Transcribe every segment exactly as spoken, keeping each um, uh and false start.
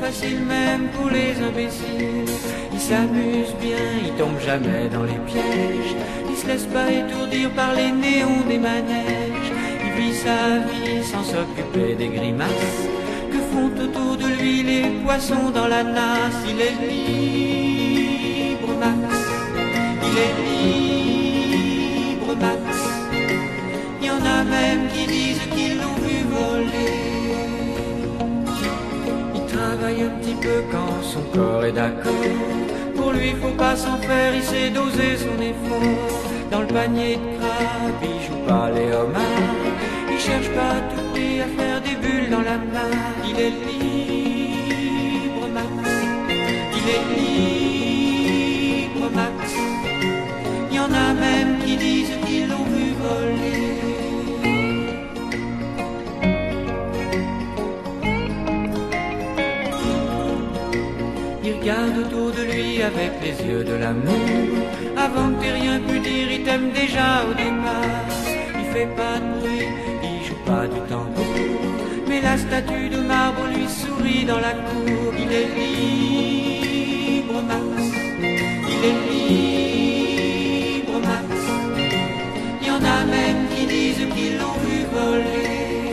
facile même pour les imbéciles. Il s'amuse bien, il tombe jamais dans les pièges. Il se laisse pas étourdir par les néons des manèges. Il vit sa vie sans s'occuper des grimaces que font autour de lui les poissons dans la nasse. Il est libre, Max. Il est libre, Max. Il y en a même qui disent qu'ils l'ont vu voler. Il travaille un petit peu quand son corps est d'accord. Pour lui, faut pas s'en faire, il sait doser son effort. Dans le panier de crabe, il joue pas les homards. Il cherche pas à tout prix à faire des bulles dans la main. Il est libre, Max. Il est libre, Max. Il y en a même qui disent qu'ils l'ont vu voler. Il regarde autour de lui avec les yeux de l'amour. Avant que t'aies rien pu dire, il t'aime déjà au départ. Il fait pas de bruit, il joue pas du tambour, mais la statue de marbre lui sourit dans la cour. Il est libre, Max. Il est libre, Max. Il y en a même qui disent qu'ils l'ont vu voler.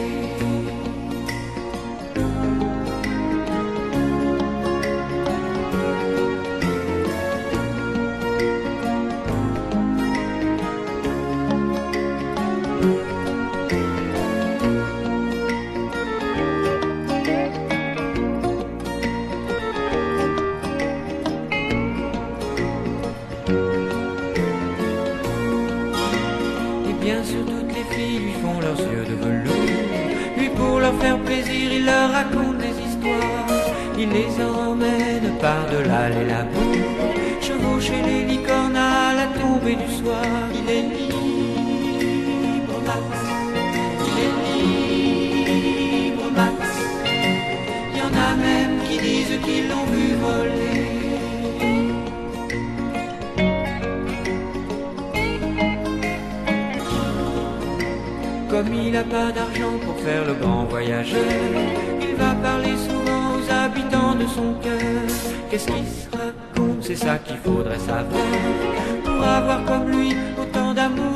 Bien sûr, toutes les filles lui font leurs yeux de velours. Lui, pour leur faire plaisir, il leur raconte des histoires. Il les emmène par-delà les labours, chevaucher les licornes à la tombée du soir. Il est libre, Max. Il est libre, Max. Il y en a même qui disent qu'ils l'ont vu voler. Comme il n'a pas d'argent pour faire le grand voyageur, il va parler souvent aux habitants de son cœur. Qu'est-ce qu'il se raconte, c'est ça qu'il faudrait savoir, pour avoir comme lui autant d'amour